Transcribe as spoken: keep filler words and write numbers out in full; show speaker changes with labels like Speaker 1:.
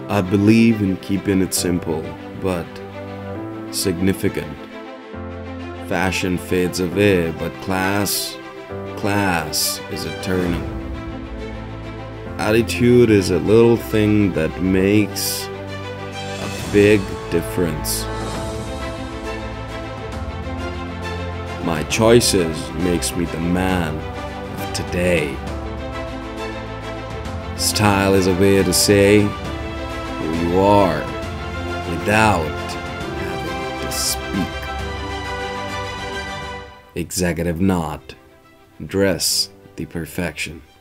Speaker 1: I believe in keeping it simple, but significant. Fashion fades away, but class, class is eternal. Attitude is a little thing that makes a big difference. My choices makes me the man of today. Style is a way to say who you are without having to speak. Executive nod. Dress the perfection.